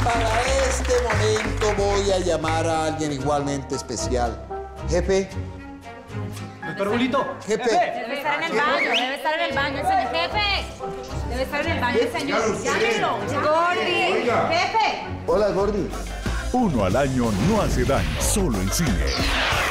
para este momento voy a llamar a alguien igualmente especial. Jefe. Doctor Julito. Jefe. Debe estar en el baño, debe estar en el baño el señor. Jefe. Debe estar en el baño el señor. Llámenlo. Gordy. Jefe. Hola, Gordy. Uno al año no hace daño, solo en cine.